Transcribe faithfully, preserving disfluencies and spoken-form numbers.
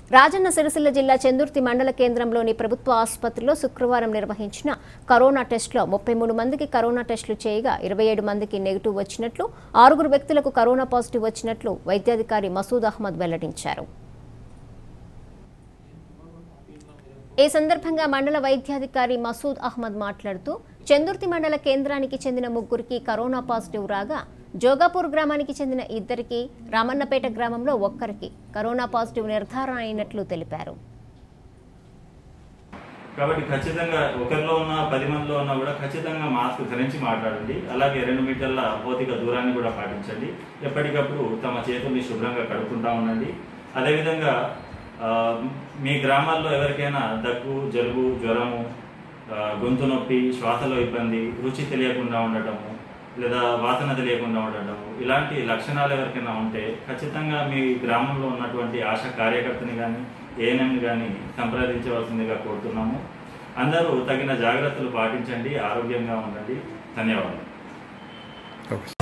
రాజన్న సిరిసిల్ల జిల్లా చెందుర్తి మండల కేంద్రంలోని ప్రభుత్వ ఆసుపత్రిలో శుక్రవారం నిర్వహించిన కరోనా టెస్టులో ముప్పై మూడు మందికి కరోనా టెస్టులు చేయగా ఇరవై ఏడు మందికి నెగిటివ్ వచ్చినట్లు, ఆరుగురు వ్యక్తులకు కరోనా పాజిటివ్ వచ్చినట్లు వైద్యాధికారి మసూద్ అహ్మద్ వెల్లడించారు. ఈ సందర్భంగా మండల వైద్యాధికారి మసూద్ అహ్మద్ మాట్లాడుతూ చెందుర్తి మండల కేంద్రానికి చెందిన ముగ్గురికి కరోనా పాజిటివ్ రాగా జోగాపూర్ గ్రామానికి చెందిన ఇద్దరికి, రామన్నపేట గ్రామంలో ఒక్కరికి కరోనా పాజిటివ్ నిర్ధారణ అయినట్లు తెలిపారు. కాబట్టి ఖచ్చితంగా ఒకరిలో ఉన్న పది మందిలో ఉన్నా కూడా ఖచ్చితంగా మాస్క్ ధరించి మాట్లాడండి. అలాగే రెండు మీటర్ల భౌతిక దూరాన్ని కూడా పాటించండి. ఎప్పటికప్పుడు తమ చేతుల్ని శుభ్రంగా కడుక్కుంటా ఉండండి. అదేవిధంగా మీ గ్రామాల్లో ఎవరికైనా దగ్గు, జలుబు, జ్వరము, గొంతు నొప్పి, శ్వాసలో ఇబ్బంది, రుచి తెలియకుండా ఉండటము లేదా వాసన తెలియకుండా ఉండటము ఇలాంటి లక్షణాలు ఎవరికైనా ఉంటే ఖచ్చితంగా మీ గ్రామంలో ఉన్నటువంటి ఆశా కార్యకర్తని కానీ ఏఎన్ఎంని కానీ సంప్రదించవలసిందిగా కోరుతున్నాము. అందరూ తగిన జాగ్రత్తలు పాటించండి, ఆరోగ్యంగా ఉండండి. ధన్యవాదాలు.